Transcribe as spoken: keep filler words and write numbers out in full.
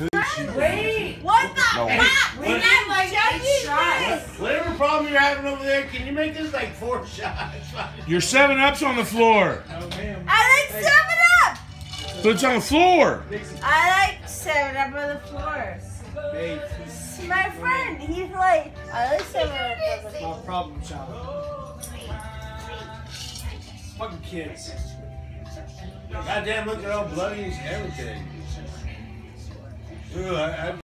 Wait! What the No. fuck? We What? have Like judging eight shots. this. Whatever problem you're having over there, can you make this like four shots? Your seven up's on the floor. Oh, man. I like seven up. But it's on the floor. I like seven up on the floor. Babe, My friend, he's like, I like seven up on the my floor. problem child. Fucking kids. Goddamn, look at all bloody and everything. Ugh, I, I